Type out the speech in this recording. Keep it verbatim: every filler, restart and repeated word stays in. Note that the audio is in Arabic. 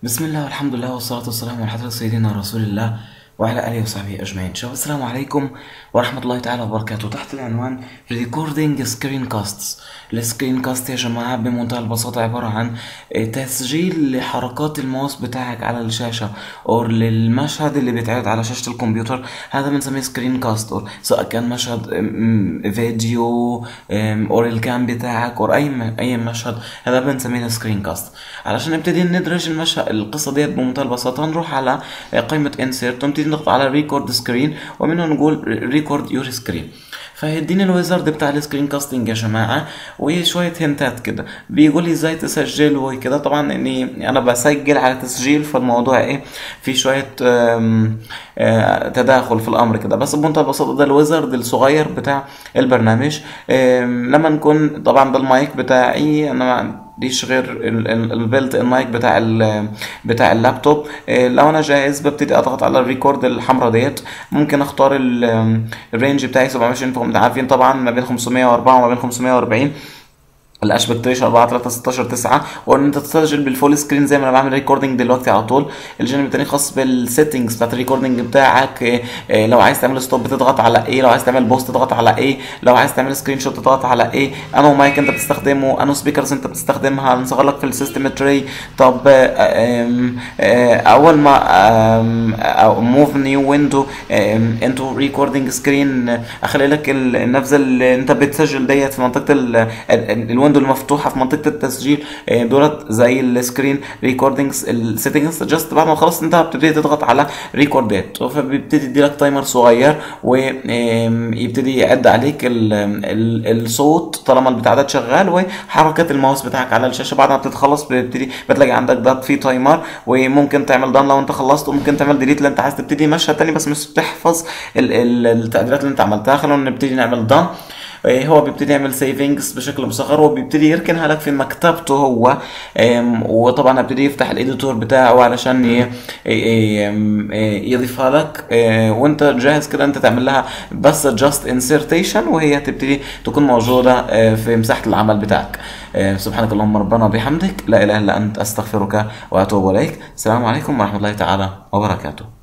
بسم الله والحمد لله والصلاة والسلام على حضرة سيدنا رسول الله وعلى آله وصحبه أجمعين. شباب السلام عليكم ورحمة الله تعالى وبركاته. تحت العنوان Recording Screen Casts. السكرين كاست يا جماعة بمنتهى البساطة عبارة عن تسجيل لحركات الماوس بتاعك على الشاشة أو للمشهد اللي بيتعرض على شاشة الكمبيوتر. هذا بنسميه سكرين كاست، أو سواء كان مشهد فيديو أو الكام بتاعك أو أي أي مشهد، هذا بنسميه سكرين كاست. علشان نبتدي ندرج المشهد القصة ديت بمنتهى البساطة، نروح على قائمة انسيرت ونبتدي نضغط على ريكورد سكرين، ومنه نقول ريكورد يور سكرين. فهيديني الويزرد بتاع السكرين كاستنج يا جماعه، وشويه هنتات كده بيقول لي ازاي تسجل وكده. طبعا اني انا بسجل على تسجيل، فالموضوع ايه في شويه آم آم تداخل في الامر كده، بس بمنتهى البساطه ده الويزرد الصغير بتاع البرنامج. لما نكون طبعا ده المايك بتاعي، انا ليش غير البيلت المايك بتاع بتاع اللابتوب. لو انا جاهز ببتدي اضغط على الريكورد الحمراء ديت، ممكن اختار الرينج بتاعي سبعمية وعشرين، فهم عارفين طبعا ما بين خمسمية واربعة وما بين خمسمية واربعين، الاشبكتريش اربعة تلاتة ستاشر تسعة، وان انت تسجل بالفول سكرين زي ما انا بعمل ريكوردنج دلوقتي على طول. الجانب التاني خاص بالسيتنجز بتاعت الريكوردنج بتاعك. إيه إيه لو عايز تعمل ستوب بتضغط على ايه، لو عايز تعمل بوست تضغط على ايه، لو عايز تعمل سكرين شوت تضغط على ايه، انو مايك انت بتستخدمه، انو سبيكرز انت بتستخدمها، نصغر لك في السيستم تري. طب آم آم اول ما موف نيو ويندو انتو ريكوردنج سكرين، اخلي لك النافذه اللي انت بتسجل ديت في منطقه الويندو المفتوحه في منطقه التسجيل دولت زي السكرين ريكوردنجز السيتنجز. جاست بعد ما خلاص انت بتبتدي تضغط على ريكوردات، فبيبتدي يديلك تايمر صغير ويبتدي يعد عليك ال ال الصوت طالما البتاع ده شغال، وحركه الماوس بتاعك على الشاشه. بعد ما بتتخلص بتبتدي بتلاقي عندك ده في تايمر، وممكن تعمل دان لو انت خلصت، وممكن تعمل ديليت لو انت عايز تبتدي مشهد تاني بس مش بتحفظ التعديلات اللي انت عملتها. خلونا نبتدي نعمل دان. هو بيبتدي يعمل سيفنجز بشكل مصغر، وبيبتدي يركنها لك في مكتبته هو. وطبعا هبتدي يفتح الاديتور بتاعه علشان يضيفها لك، وانت جاهز كده انت تعمل لها بس جاست انسرتيشن، وهي تبتدي تكون موجوده في مساحه العمل بتاعك. سبحانك اللهم ربنا وبحمدك، لا اله الا انت، استغفرك واتوب اليك. السلام عليكم ورحمه الله تعالى وبركاته.